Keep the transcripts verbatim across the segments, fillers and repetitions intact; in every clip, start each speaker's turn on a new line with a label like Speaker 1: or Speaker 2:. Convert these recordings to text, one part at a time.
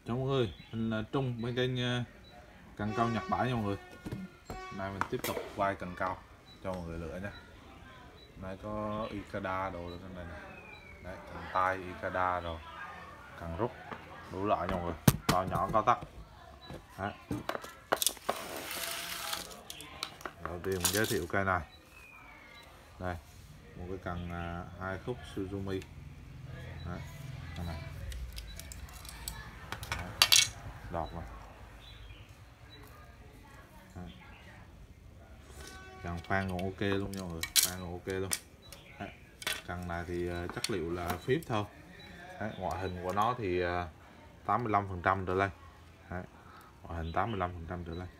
Speaker 1: Chào mọi người, mình là Trung bên kênh uh, cần câu Nhật Bãi nha mọi người. Hôm nay mình tiếp tục quay cần câu cho mọi người lựa nha. Hôm nay có Ikeda đồ trong này nè. Đấy, cần tay Ikeda rồi, cần rút đủ loại nha mọi người, to nhỏ cao tắc. Đấy. Đầu tiên mình giới thiệu cây này. Đây, một cái cần uh, hai khúc Suzumi. Đấy, cái này. Đấy, đọt rồi. Cần phan còn ok luôn nha mọi người, phan còn ok luôn. Đấy. Cần này thì uh, chất liệu là phíp thôi. Đấy. Ngoại hình của nó thì uh, tám mươi lăm phần trăm trở lên. Đấy. Ngoại hình tám mươi lăm phần trăm trở lên.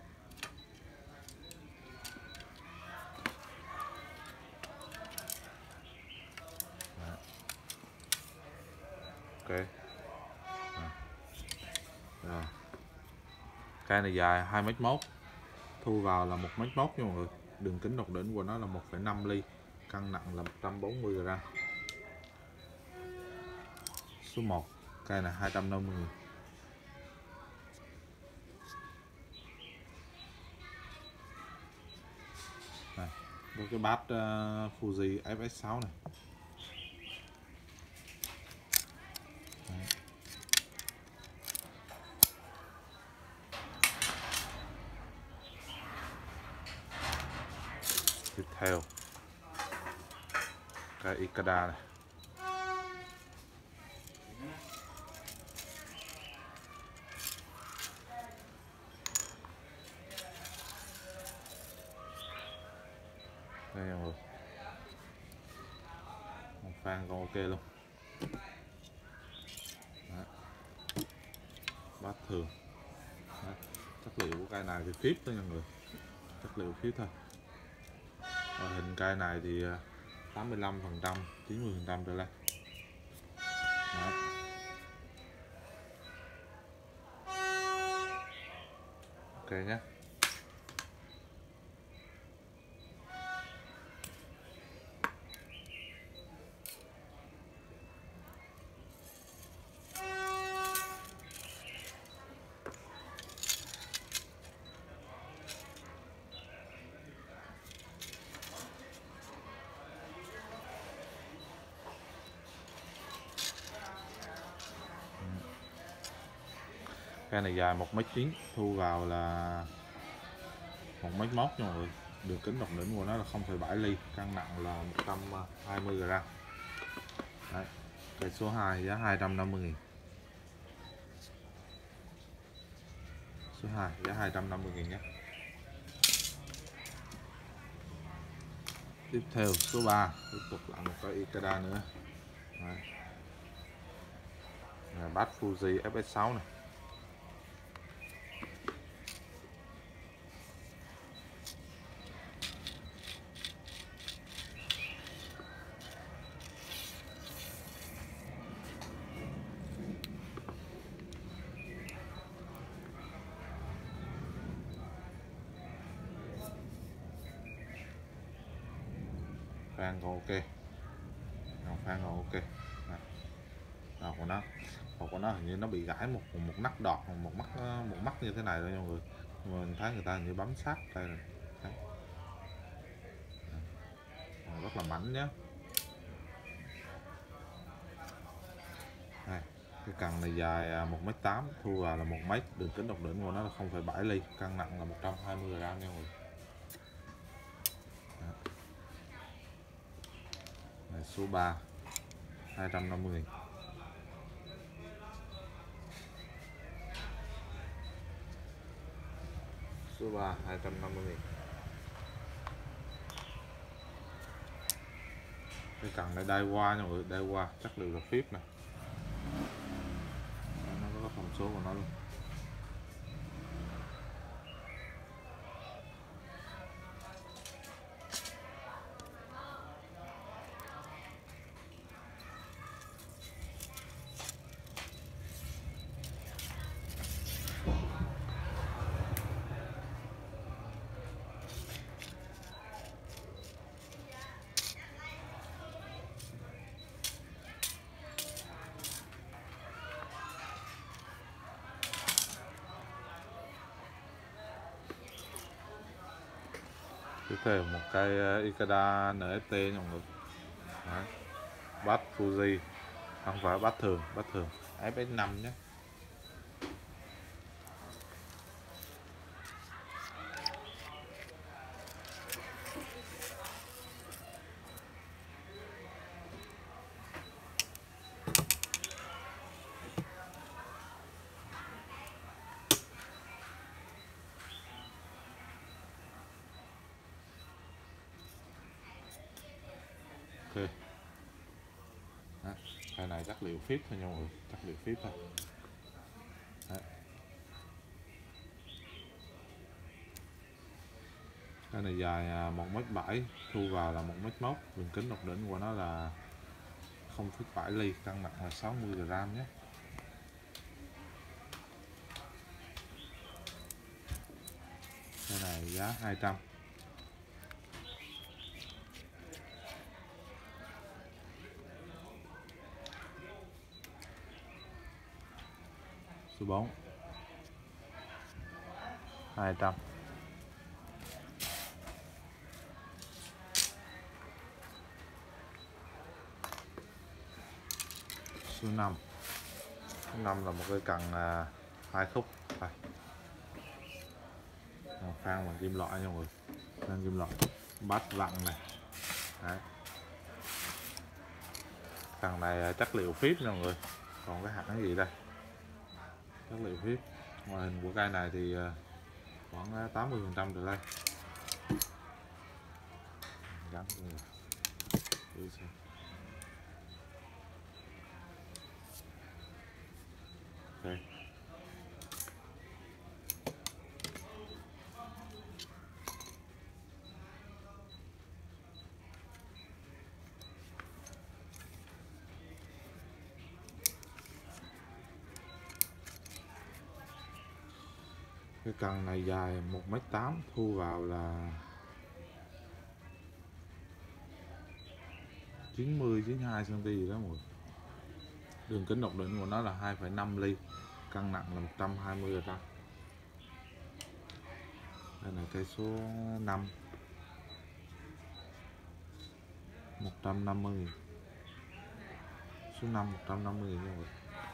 Speaker 1: Đấy. Ok. Đấy. Rồi. Cây này dài hai mét mốt, thu vào là một mét mốt nha mọi người. Đường kính độc đỉnh của nó là một phẩy năm ly, cân nặng là một trăm bốn mươi gam. Số một, cây này hai trăm năm mươi nghìn. Này, với cái bát uh, Fuji ép ét sáu này. Đấy. Tiếp theo cái Ikeda này. Đây mọi người, một phan còn ok luôn. Đấy. Bát thường. Đấy. Chất liệu của cây này thì phíp thôi nha mọi người, chất liệu phíp thôi. Và hình cây này thì tám mươi lăm phần trăm, chín mươi phần trăm trở lên. Đấy. Ok nhé. Cây này dài một mét chín, thu vào là một mét mốt nha mọi người. Đường kính độc đỉnh của nó là không phẩy bảy ly, cân nặng là một trăm hai mươi gam. Đấy. Cây số hai giá hai trăm năm mươi nghìn. Số hai giá hai trăm năm mươi nghìn nhé. Tiếp theo số ba, tiếp tục lại một cái Ikeda nữa. Đấy. Là bát Fuji ép ét sáu này. Phan còn ok, phan còn ok. Đọt của nó, đọt của nó hình như nó bị gãy một một nắp đọt, một mắt một mắt như thế này thôi nha mọi người. Nhưng mà mình thấy người ta hình như bấm sát đây rồi. Đấy. Rất là mảnh nhé. Đây, cái cần này dài một mét tám, thu vào là một mét, đường kính độc đỉnh của nó là không phẩy bảy ly, cân nặng là một trăm hai mươi gam nha mọi người. Này, số ba hai trăm năm mươi nghìn. Số ba hai trăm năm mươi nghìn. Cái cần này đai qua nha mọi người, đai qua, chất liệu là phíp này. Nó có thông số của nó luôn. Tiếp theo một cây Ikeda en ép tê nha mọi người. Đấy. Bass Fuji, không phải bass thường, bass thường ép ét năm nhé. Ok. Đó. Cây này chất liệu phíp thôi nha mọi người, chất liệu phíp thôi. Đấy. Cái này dài một mét bảy, thu vào là một mét một, đường kính độc đỉnh của nó là không phẩy bảy ly, cân nặng là sáu mươi gram nhé. Cái này giá hai trăm. Số bốn hai trăm. Số năm. Số năm là một cây cần à, hai khúc đây. Phan bằng kim loại nha mọi người, phan kim loại, bát vặn này. Đấy. Cần này chất liệu phíp nha mọi người, còn cái hẳn gì đây, chất liệu phíp. Ngoại hình của cây này thì khoảng tám mươi phần trăm từ đây. Gắn ok. Cái cần này dài một mét tám, thu vào là chín mươi chín mươi hai xăng ti mét gì đó mọi người. Đường kính độc đỉnh của nó là hai phẩy năm ly, cân nặng là một trăm hai mươi gram. Đây là cây số năm, một trăm năm mươi nghìn. Số năm một trăm năm mươi nghìn nha mọi người.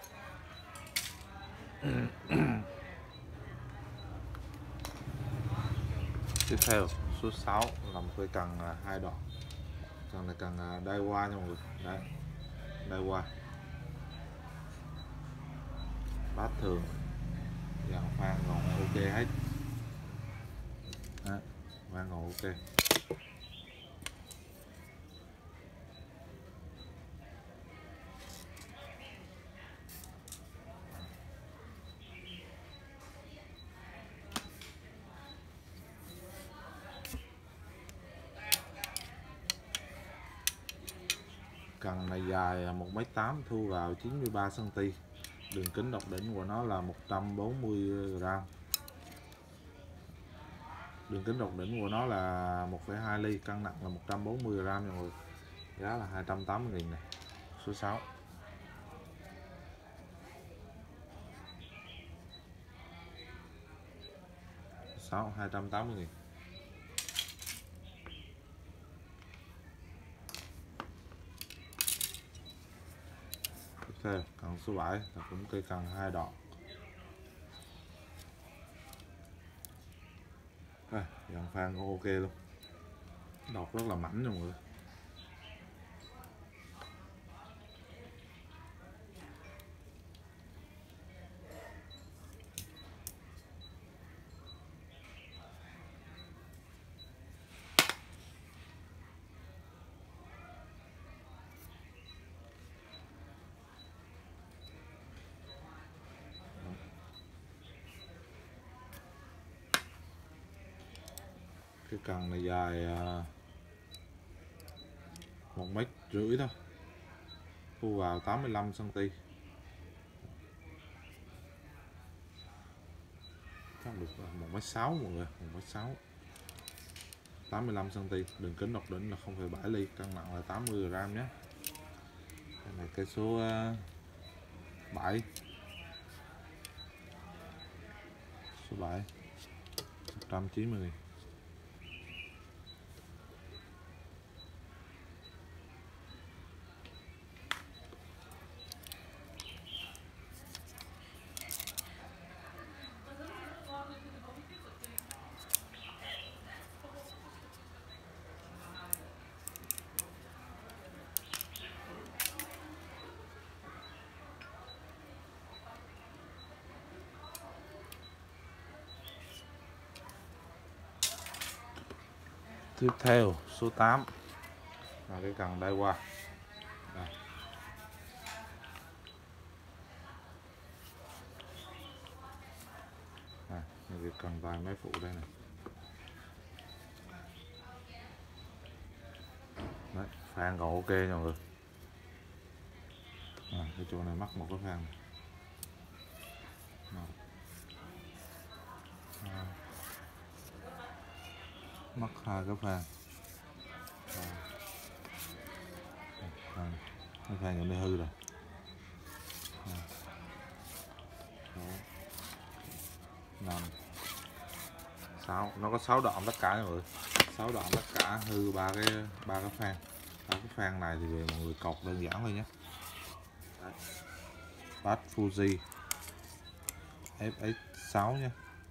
Speaker 1: Tiếp theo số sáu là một cây cần hai đoạn. Cần này cần Daiwa nha mọi người. Đấy, Daiwa, bát thường, dàn phan còn ok hết. Đấy, phan còn ok. Cần này dài một mét tám, thu vào chín mươi ba xăng ti mét, đường kính độc đỉnh của nó là một trăm bốn mươi gram. Đường kính độc đỉnh của nó là một phẩy hai ly, cân nặng là một trăm bốn mươi gram nha mọi người. Giá là hai trăm tám mươi nghìn này. Số sáu. sáu hai trăm tám mươi nghìn. Tiếp theo cần số bảy là cũng cây cần hai đoạn. Đây, dàn phan cũng ok luôn, đọt rất là mảnh nha mọi người. Cái cần này dài một mét rưỡi thôi, thu vào tám mươi lăm xăng ti mét. Chắc được một mét sáu mọi người, một mét sáu, tám mươi lăm xăng ti mét, đường kính độc đỉnh là không phẩy bảy ly, cân nặng là tám mươi gram nhé. Đây là cây số bảy. Số bảy một trăm chín mươi nghìn. Tiếp theo số tám là cái cần đây qua đây. À, cái cần tay máy phụ đây này. Đấy, phan còn ok nha mọi người. À, cái chỗ này mắc một cái phan này. À, mắc hai cái phan. À, à, cái phan nhỏ này hư rồi. À, năm sáu, nó có sáu đoạn tất cả mọi người, sáu đoạn tất cả, hư ba cái ba cái phan. Ba cái phan này thì về mọi người cột đơn giản thôi nhé. Bass Fuji ép ích sáu nha.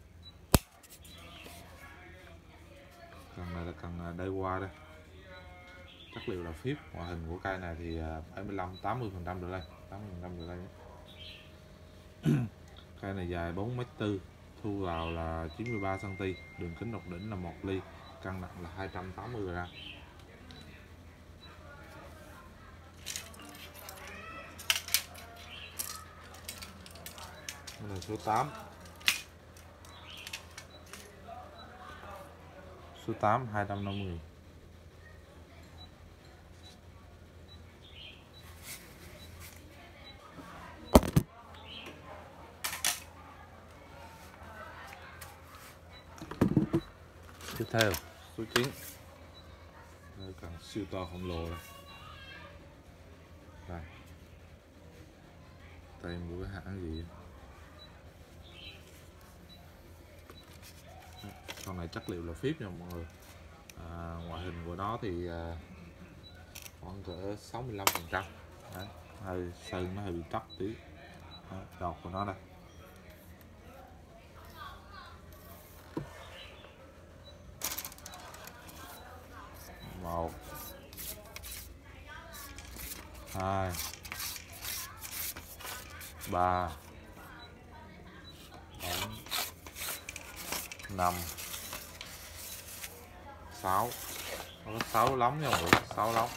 Speaker 1: Cần này là cần đây qua đây, chất liệu là phíp. Ngoại hình của cây này thì bảy mươi lăm tám mươi phần trăm độ đây, tám mươi phần trăm độ đây nhé. Cây này dài bốn mét tư, thu vào là chín mươi ba xăng ti mét, đường kính độc đỉnh là một ly, cân nặng là hai trăm tám mươi gram. Đây là số tám. Số tám hai trăm năm mươi. Tiếp theo số chín. Đây cần siêu to khổng lồ đây. Đây. Tên của cái hãng gì? Con này chất liệu là phíp nha mọi người. À, ngoại hình của nó thì à, khoảng cỡ sáu mươi lăm phần trăm. Hơi sơn nó hơi bị tróc tí. Đấy, đọt của nó đây. Một, hai, ba, bốn, năm, sáu. Nó có sáu lóng nha mọi người, sáu lóng.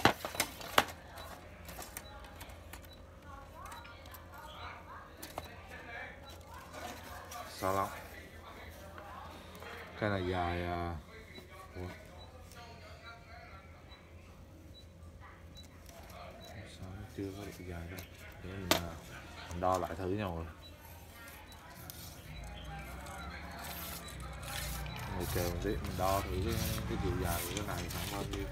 Speaker 1: sáu lóng. Cái này dài à... Ủa? Sao nó chưa có được dài đâu. Để mình, mình đo lại thử nha mọi người. Người chờ mình tí, mình đo thử cái, cái chiều dài của cái này khoảng bao nhiêu.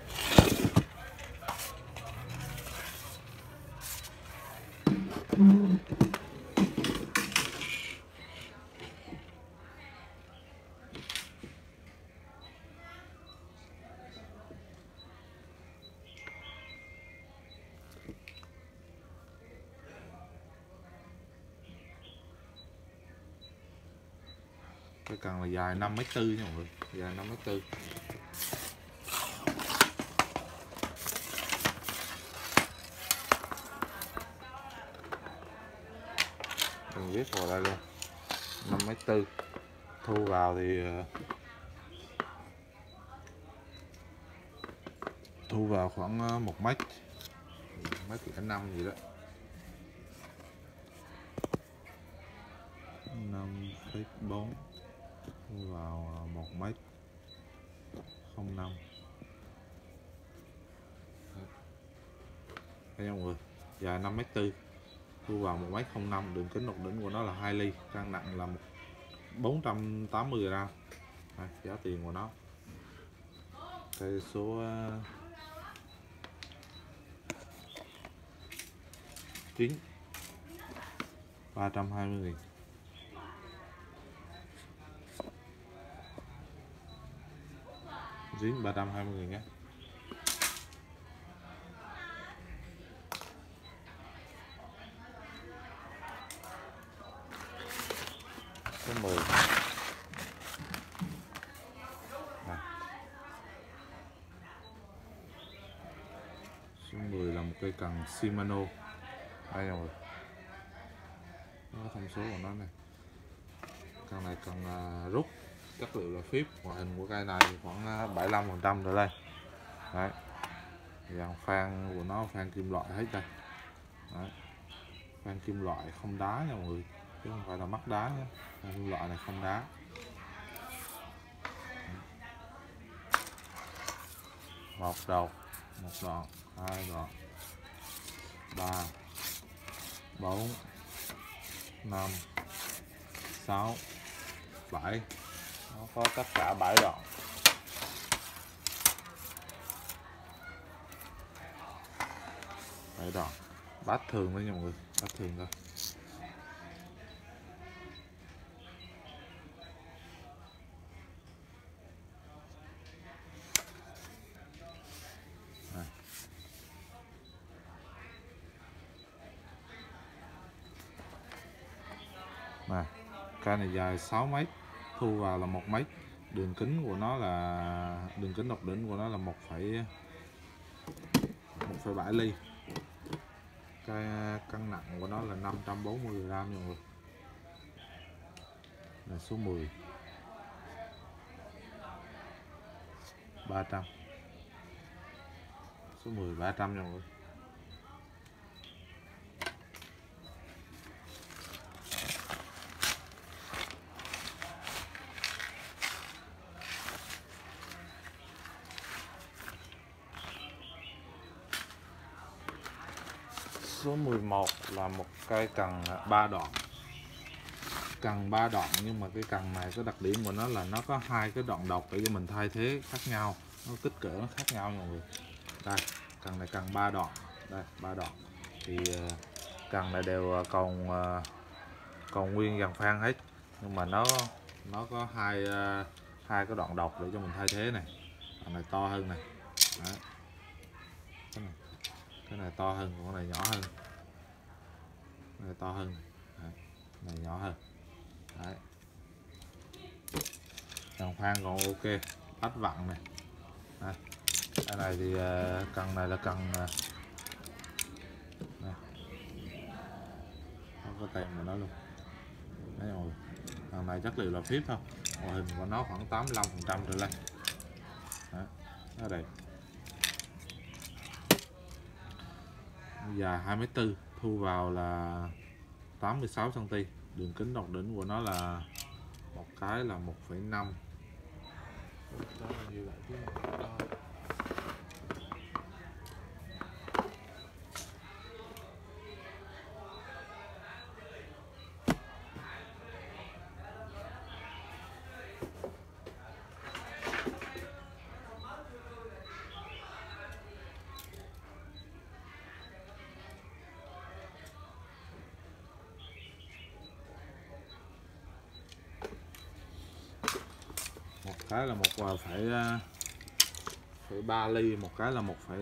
Speaker 1: Cái cần là dài năm mét tư nha mọi người, dài năm mét tư. Mình viết vào đây luôn, năm mét tư. Thu vào thì thu vào khoảng một mét, mét lẻ năm gì đó, năm phẩy bốn. Thu vào một mét không năm. Đây mọi người, dài năm mét tư, thu vào một mét không năm, đường kính độc đỉnh của nó là hai ly, cân nặng là bốn trăm tám mươi gram. Đây, giá tiền của nó. Cây số chín, ba trăm hai mươi nghìn. Dính ba trăm hai mươi nghìn nhé. Số mười. À. Số mười là một cây cần Shimano. Đây rồi. Nó có thông số của nó này. Cần này cần uh, rút chất liệu là phíp. Ngoại hình của cây này khoảng bảy mươi lăm phần trăm rồi đây. Đấy. Dàn phan của nó phan kim loại hết đây. Đấy. Phan kim loại không đá nha mọi người, chứ không phải là mắt đá nhé. Phan kim loại này không đá. Một đầu, một đoạn, hai đoạn, ba, bốn, năm, sáu, bảy. Nó có tất cả bảy đoạn. bảy đoạn. Bát thường thôi nha mọi người, bát thường thôi. Này. Này, cây này dài sáu mét, thu vào là một mét. Đường kính của nó là đường kính độc đỉnh của nó là một phẩy bảy ly. Cái cân nặng của nó là năm trăm bốn mươi gam nha mọi người. Là số mười. ba trăm. Số mười ba trăm nha mọi người. Số mười một là một cây cần ba đoạn. Cần ba đoạn nhưng mà cái cần này cái đặc điểm của nó là nó có hai cái đoạn độc để cho mình thay thế khác nhau, nó kích cỡ nó khác nhau nha mọi người. Đây, cần này cần ba đoạn, đây ba đoạn. Thì cần này đều còn còn nguyên dàn phan hết, nhưng mà nó nó có hai hai cái đoạn độc để cho mình thay thế này. Đoạn này to hơn này. Đấy. Cái này, cái này to hơn, còn cái này nhỏ hơn. Cái này to hơn này. Đấy. Này nhỏ hơn. Đấy. Dàn phan còn ok, bắt vặn này. Đây. Cái này thì cần này là cần này. Không có tem của nó luôn. Đấy rồi. Thằng này chất liệu là phíp thôi. Ngoại hình của nó khoảng tám mươi lăm phần trăm trở lên. Đấy. Nó đẹp. Dài hai mét tư, thu vào là tám mươi sáu xăng ti mét. Đường kính độc đỉnh của nó là một cái là một phẩy năm. Một cái là một phẩy phẩy ba ly, một cái là một phẩy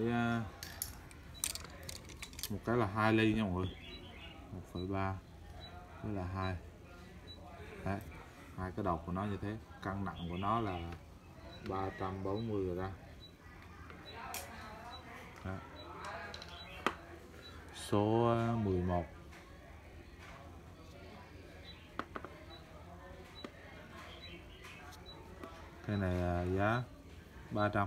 Speaker 1: một cái là hai ly nha mọi người. một phẩy ba với là hai. Đấy, hai cái đầu của nó như thế. Cân nặng của nó là ba trăm bốn mươi gam. Đấy. Số mười một. Cái này giá ba trăm.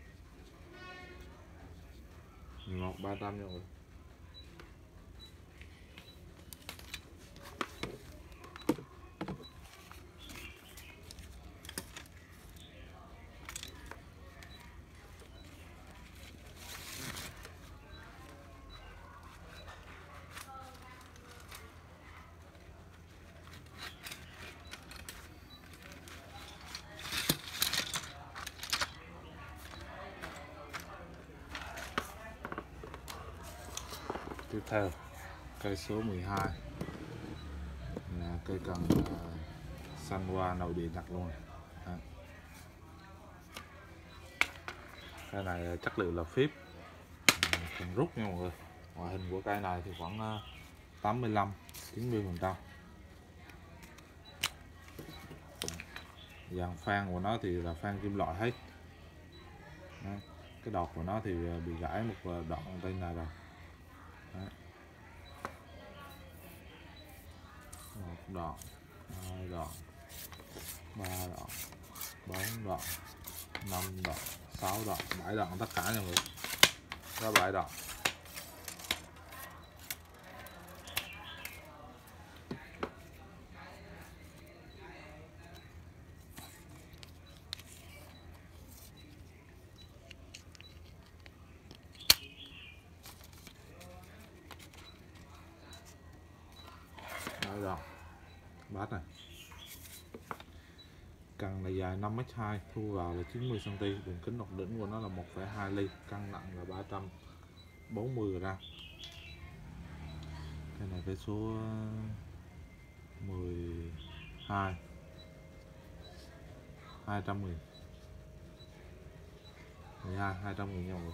Speaker 1: mười một ba trăm nha mọi người. Tiếp theo cây số mười hai là cây cần uh, xanh hoa nội địa đặt luôn. Đó. Cây này chất liệu là phíp, cần rút nha mọi người. Ngoại hình của cây này thì khoảng uh, tám mươi lăm chín mươi phần trăm. Dàn phan của nó thì là phan kim loại hết. Đó. Cái đọt của nó thì bị gãy một đoạn bên này rồi. Đấy. Một đoạn, hai đoạn, ba đoạn, bốn đoạn, năm đoạn, sáu đoạn, bảy đoạn tất cả nha mọi người. Có bảy đoạn. Bảy đoạn. Bát này. Cần này dài năm mét hai, thu vào là chín mươi xăng ti mét, đường kính nọc đỉnh của nó là một phẩy hai ly, cân nặng là ba trăm bốn mươi gram. Cái này cái số mười hai, hai trăm nghìn, mười hai, hai trăm nghìn nha mọi người.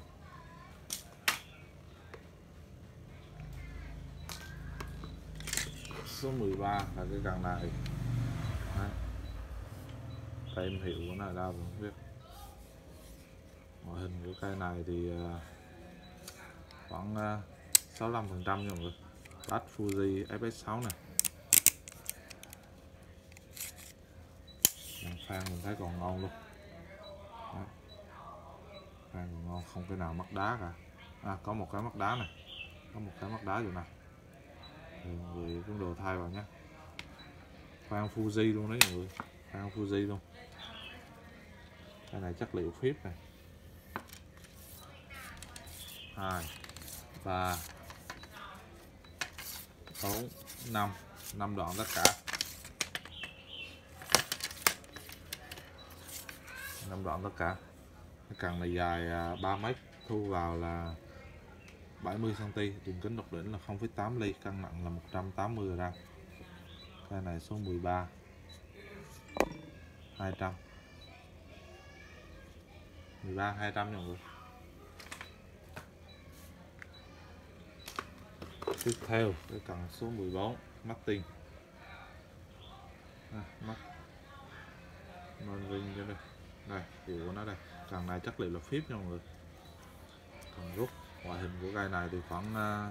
Speaker 1: Số mười ba là cái cần này. Đấy. Tem hiệu của nó ở đâu không biết. Ngoại hình của cây này thì khoảng sáu mươi lăm phần trăm nha mọi người. Bass Fuji ép ét sáu này. Đàn phan mình thấy còn ngon luôn. Đấy. Phan còn ngon, không cái nào mắc đá cả. À, có một cái mắc đá này, có một cái mắc đá vậy này. Thì mọi người cũng đồ thay vào nhé. Phan Fuji luôn đấy mọi người, phan Fuji luôn. Cái này chất liệu phíp này. Hai, ba, bốn, năm, năm đoạn tất cả. năm đoạn tất cả. Cái cần này dài ba mét, thu vào là bảy mươi xăng ti mét, đường kính độc đỉnh là không phẩy tám ly, cân nặng là một trăm tám mươi gram. Cái này số mười ba, hai trăm. mười ba, hai trăm nha mọi người. Tiếp theo cái cần số mười bốn, Martin. À, mắt non ring cho đây. Đây, hiệu của nó đây. Cần này chất liệu là phíp nha mọi người. Cần rút. Ngoại hình của cây này thì khoảng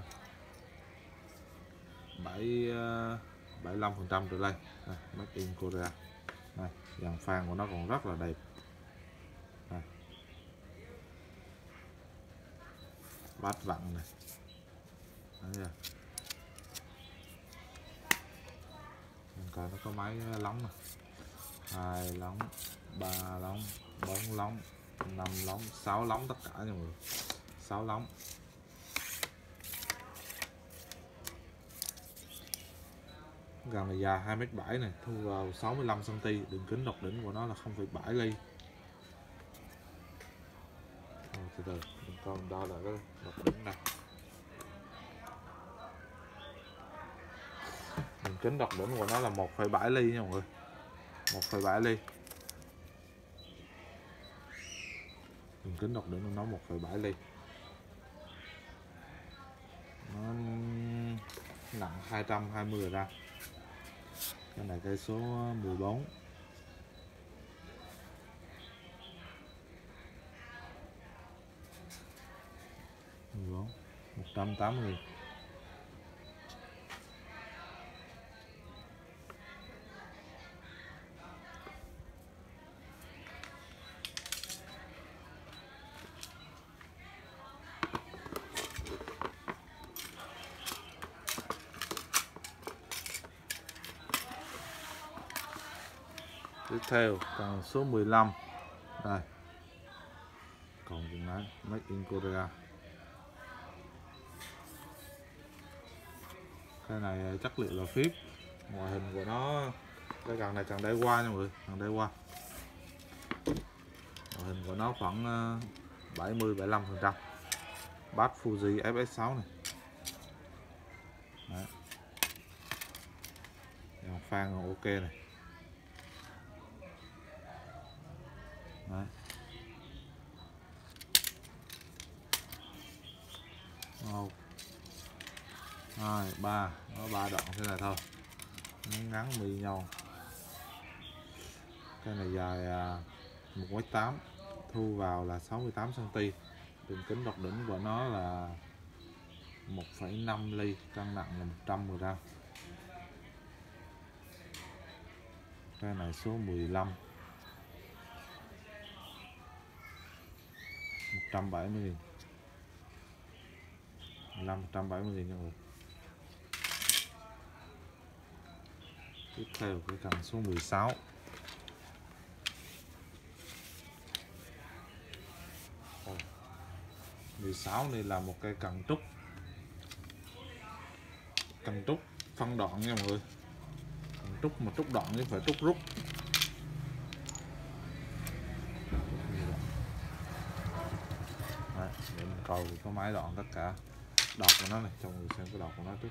Speaker 1: bảy, bảy mươi lăm phần trăm trở lên. Đây, Made in Korea. Đây, dàn phan của nó còn rất là đẹp. Đây. Bát vặn này. Đấy, coi nó có máy lóng nè, hai lóng, ba lóng, bốn lóng, năm lóng, sáu lóng tất cả nha mọi người. sáu lóng. Gần này dài hai mét bảy này, thu vào sáu mươi lăm xăng ti mét, đường kính độc đỉnh của nó là không phẩy bảy ly. Rồi, từ từ mình coi đo là cái độc đỉnh này. Đường kính độc đỉnh của nó là một phẩy bảy ly nha mọi người. một phẩy bảy ly. Đường kính độc đỉnh của nó một phẩy bảy ly. Nó nặng hai trăm hai mươi gram. Cái này cây số mười bốn. mười bốn, một trăm tám mươi. Tiếp theo cần số mười lăm. Đây. Còn dùng máy Made in Korea. Cái này chất liệu là phíp. Ngoại hình của nó, cái cần này cần đáy qua nha mọi người, cần đáy qua. Ngoại hình của nó khoảng bảy mươi bảy mươi lăm phần trăm. Bass Fuji ép ét sáu này. Đấy. Dàn phan còn ok này. Đấy. một, hai, ba, nó ba đoạn thế này thôi, ngắn ngắn mì nhau. Cái này dài một mét tám, thu vào là sáu mươi tám xăng ti mét, đường kính độc đỉnh của nó là một phẩy năm ly, cân nặng là một trăm gram. Cây này số mười lăm, một trăm bảy mươi nghìn, mười lăm một trăm bảy mươi nghìn nha mọi người. Tiếp theo cái cần số mười sáu. mười sáu này là một cây cần trúc. Cần trúc phân đoạn nha mọi người. Cần trúc mà trúc đoạn chứ phải trúc rút. Đấy, để mình coi có mấy đoạn tất cả đọt của nó này, cho mọi người xem cái đọt của nó trước.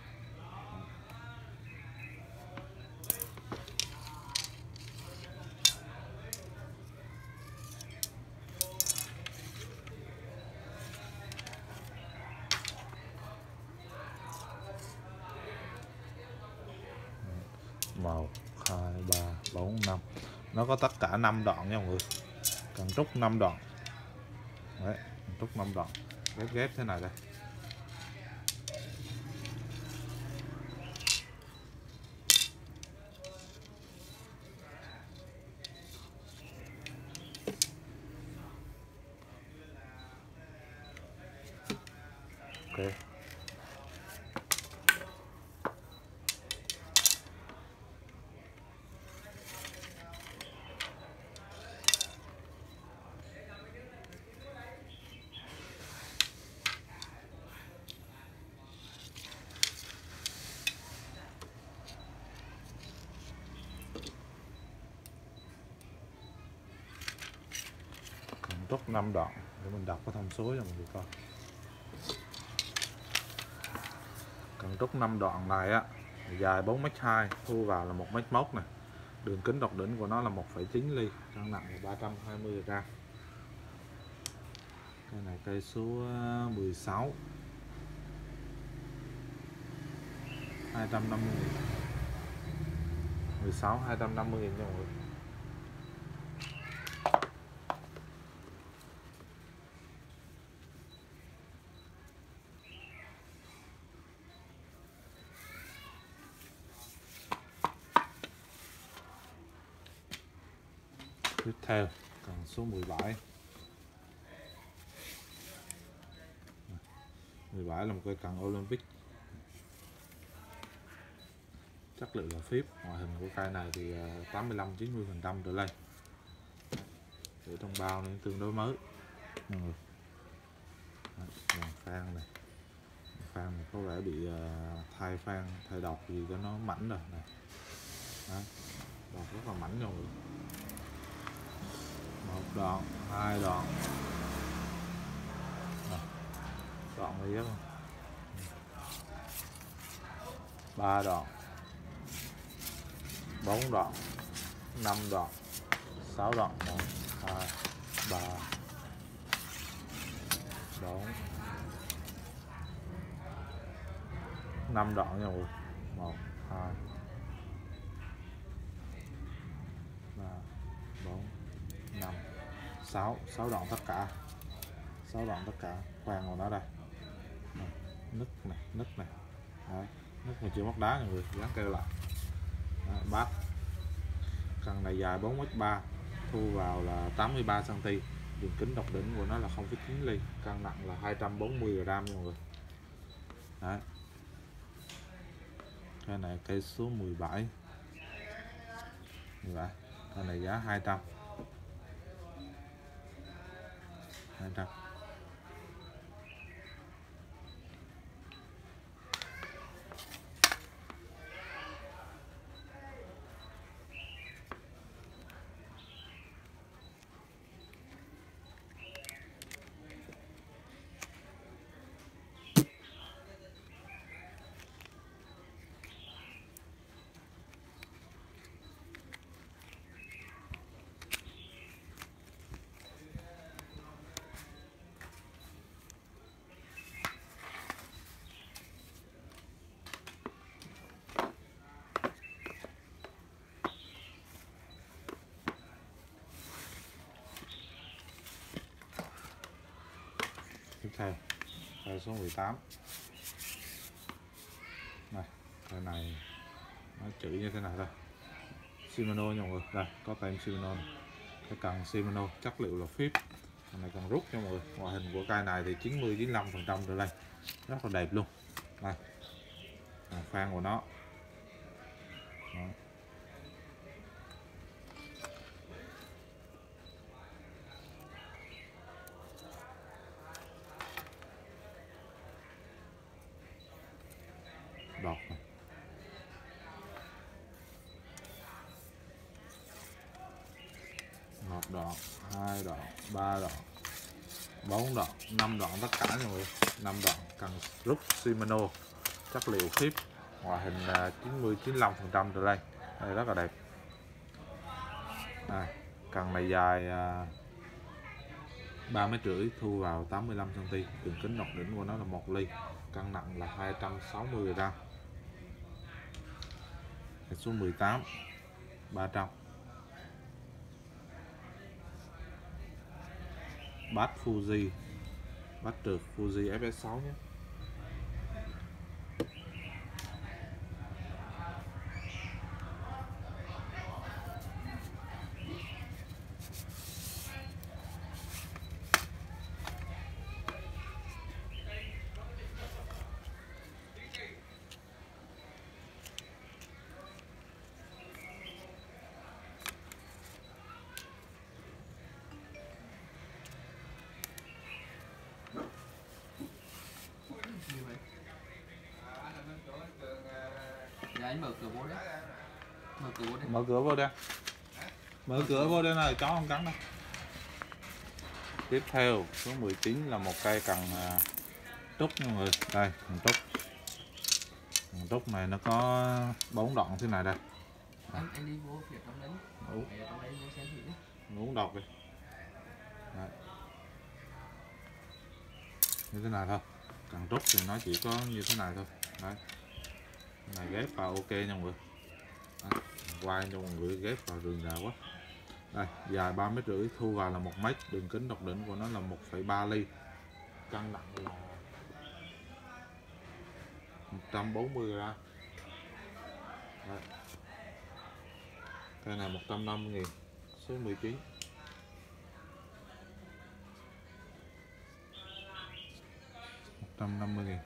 Speaker 1: Một, hai, ba, bốn, năm. Nó có tất cả năm đoạn nha mọi người. Cần trúc năm đoạn. Đấy, cần trúc năm đoạn. Ghép ghép thế này đây. Ok. Cần trúc năm đoạn để mình đọc cái thông số cho mọi người coi. Cần trúc năm đoạn này á, dài bốn mét hai, thu vào là một mét mốt này. Đường kính đọc đỉnh của nó là một phẩy chín ly, cân nặng là ba trăm hai mươi gam. Cây này cây số mười sáu, hai trăm năm mươi nghìn. mười sáu hai trăm năm mươi nghìn nha mọi người. Tiếp theo cần số mười bảy. mười bảy là một cây cần Olympic. Chất liệu là phíp, ngoại hình của cây này thì tám mươi lăm đến chín mươi phần trăm trở lên. Để trong bao nên tương đối mới. Mọi người. Dàn phan này. Phan này có vẻ bị thay phan, thay đọt gì cho nó mảnh rồi này. Đấy. Đọt rất là mảnh nha mọi người. Một đoạn, hai đoạn. Này. Đoạn này rất không? Ba đoạn, bốn đoạn, năm đoạn, sáu đoạn, một, hai, ba, bốn, năm đoạn nha mọi người. Một, hai, ba, bốn, năm, sáu, sáu đoạn tất cả. Sáu đoạn tất cả. Khoan vào nó đây. Này, nứt này, nứt này. Đấy. Nứt mà chưa móc đá mọi người, dán keo lại. Đấy, bát. Cần này dài bốn mét ba, thu vào là tám mươi ba xăng ti mét. Đường kính đọc đỉnh của nó là không phẩy chín ly, cân nặng là hai trăm bốn mươi gam nha mọi người. Đấy. Cái này cây số mười bảy. mười bảy. Cái này giá hai trăm. hai trăm. Tiếp theo cây số mười tám. Này, cây này nó chữ như thế này thôi. Shimano nha mọi người. Đây có tem Shimano này. Cái cần Shimano, chất liệu là phíp, con này cần rút nha mọi người. Ngoại hình của cây này thì chín mươi chín mươi lăm phần trăm trở lên, rất là đẹp luôn. Đây à, khoang của nó. Đó. Đọt này. Một đoạn, hai đoạn, ba đoạn, bốn đoạn, năm đoạn tất cả nha mọi người. năm đoạn cần rút Shimano, chất liệu phíp, ngoại hình chín mươi chín mươi lăm phần trăm trở lên. Đây rất là đẹp. Đây, cần này dài ba mét rưỡi, thu vào tám mươi lăm xăng ti mét, đường kính nọc đỉnh của nó là một ly, cân nặng là hai trăm sáu mươi gam. Số mười tám ba trăm. Bát Fuji, bát trượt Fuji ép ét sáu nhé.
Speaker 2: Dạ, anh mở cửa vô đấy. Mở cửa vô đây.
Speaker 1: Mở cửa vô đây. Mở cửa vô đây này, chó không cắn đâu. Tiếp theo số mười chín là một cây cần trúc nha mọi người. Đây, cần trúc. Cần trúc này nó có bốn đoạn thế này đây.
Speaker 2: Anh, anh đi vô phía trong đấy.
Speaker 1: Ủa?
Speaker 2: Ở trong đấy vô xem thử.
Speaker 1: Muốn đọc đi. Đấy. Như thế này thôi. Cần trúc thì nó chỉ có như thế này thôi. Đấy. Cái này ghép vào ok nha mọi người. Đấy. Quay cho mọi người ghép vào đường dài quá. Đây, dài ba mét rưỡi, thu vào là một mét, đường kính độc đỉnh của nó là một phẩy ba ly, cân nặng là một trăm bốn mươi gam. Đấy. Cây này một trăm năm mươi nghìn, số mười chín. một trăm năm mươi nghìn.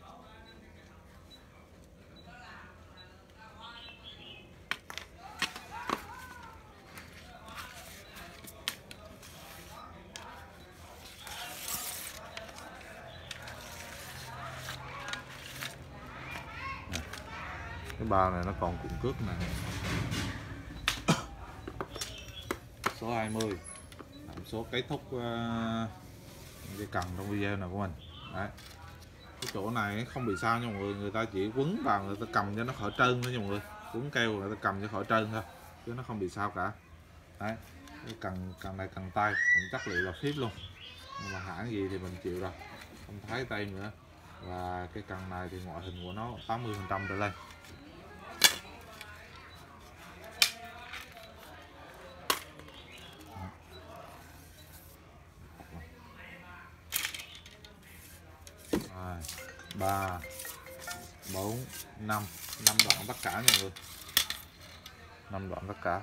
Speaker 1: Cái bao này nó còn cụm cước này. Số hai mươi làm số kết thúc uh, cái cần trong video này của mình. Đấy. Cái chỗ này không bị sao nha mọi người, người ta chỉ quấn vào, người ta cầm cho nó khỏi trơn thôi nha mọi người, quấn keo người ta cầm cho khỏi trơn thôi chứ nó không bị sao cả. Đấy. Cái cần cần này cần tay, cũng chất liệu là phíp luôn, nhưng mà hãng gì thì mình chịu rồi, không thấy tay nữa. Và cái cần này thì ngoại hình của nó tám mươi phần trăm trở lên. ba bốn năm năm đoạn tất cả mọi người, năm đoạn tất cả.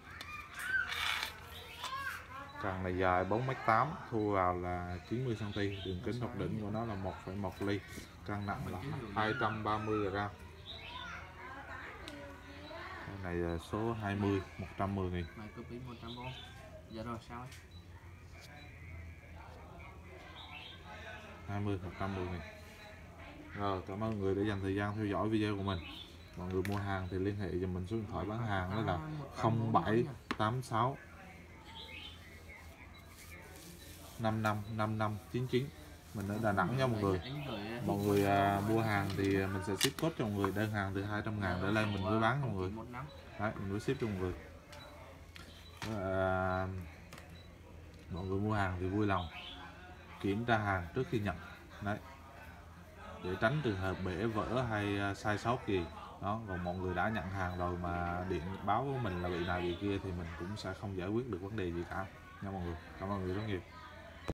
Speaker 1: Cần này dài bốn mét tám, thu vào là chín mươi xăng ti mét, đường kính độc đỉnh của nó là một phẩy một ly, cân nặng là hai trăm ba mươi gam. Cái này là số hai mươi, một trăm mười nghìn.
Speaker 2: Mày copy một trăm vô. Dạ rồi sao ấy?
Speaker 1: hai mươi, một trăm mười nghìn. Rồi, cảm ơn mọi người đã dành thời gian theo dõi video của mình. Mọi người mua hàng thì liên hệ cho mình số điện thoại bán hàng đó là không bảy tám sáu năm năm năm năm chín chín. Mình ở Đà Nẵng nha mọi người. Mọi người à, mua hàng thì mình sẽ ship code cho mọi người, đơn hàng từ hai trăm ngàn trở lên mình mới bán cho mọi người. Đấy, mình mới ship cho mọi người. À, mọi người mua hàng thì vui lòng kiểm tra hàng trước khi nhận. Đấy, để tránh trường hợp bể vỡ hay sai sót gì đó. Còn mọi người đã nhận hàng rồi mà điện báo với mình là bị này bị kia thì mình cũng sẽ không giải quyết được vấn đề gì cả nha mọi người. Cảm ơn mọi người rất nhiều.